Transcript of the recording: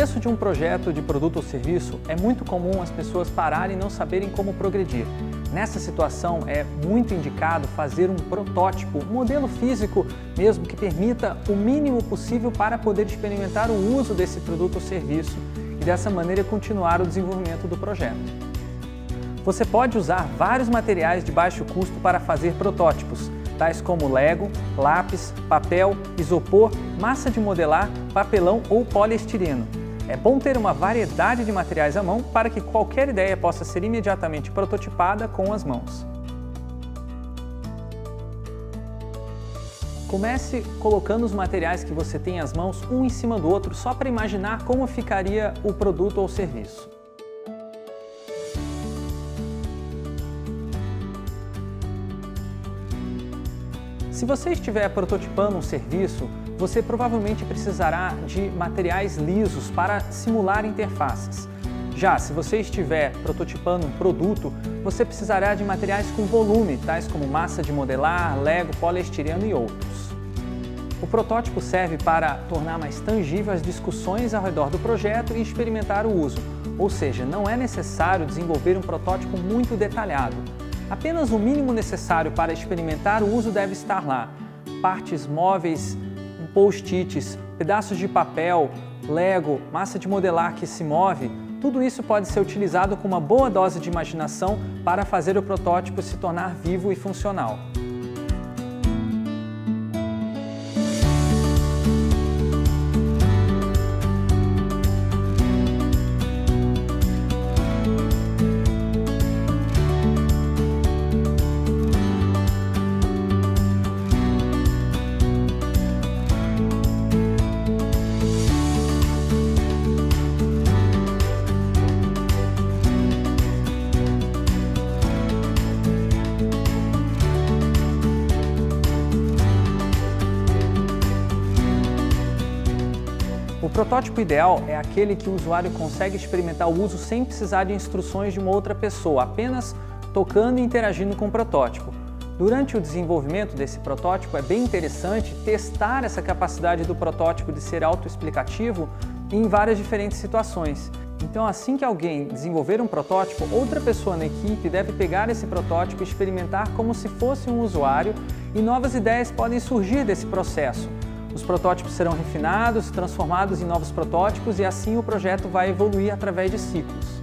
começo de um projeto de produto ou serviço, é muito comum as pessoas pararem e não saberem como progredir. Nessa situação, é muito indicado fazer um protótipo, um modelo físico mesmo que permita o mínimo possível para poder experimentar o uso desse produto ou serviço e dessa maneira continuar o desenvolvimento do projeto. Você pode usar vários materiais de baixo custo para fazer protótipos, tais como Lego, lápis, papel, isopor, massa de modelar, papelão ou poliestireno. É bom ter uma variedade de materiais à mão para que qualquer ideia possa ser imediatamente prototipada com as mãos. Comece colocando os materiais que você tem às mãos um em cima do outro só para imaginar como ficaria o produto ou serviço. Se você estiver prototipando um serviço, você provavelmente precisará de materiais lisos para simular interfaces. Já se você estiver prototipando um produto, você precisará de materiais com volume, tais como massa de modelar, Lego, poliestireno e outros. O protótipo serve para tornar mais tangível as discussões ao redor do projeto e experimentar o uso, ou seja, não é necessário desenvolver um protótipo muito detalhado. Apenas o mínimo necessário para experimentar o uso deve estar lá. Partes móveis, post-its, pedaços de papel, Lego, massa de modelar que se move, tudo isso pode ser utilizado com uma boa dose de imaginação para fazer o protótipo se tornar vivo e funcional. O protótipo ideal é aquele que o usuário consegue experimentar o uso sem precisar de instruções de uma outra pessoa, apenas tocando e interagindo com o protótipo. Durante o desenvolvimento desse protótipo, é bem interessante testar essa capacidade do protótipo de ser autoexplicativo em várias diferentes situações. Então, assim que alguém desenvolver um protótipo, outra pessoa na equipe deve pegar esse protótipo e experimentar como se fosse um usuário, e novas ideias podem surgir desse processo. Os protótipos serão refinados, transformados em novos protótipos e assim o projeto vai evoluir através de ciclos.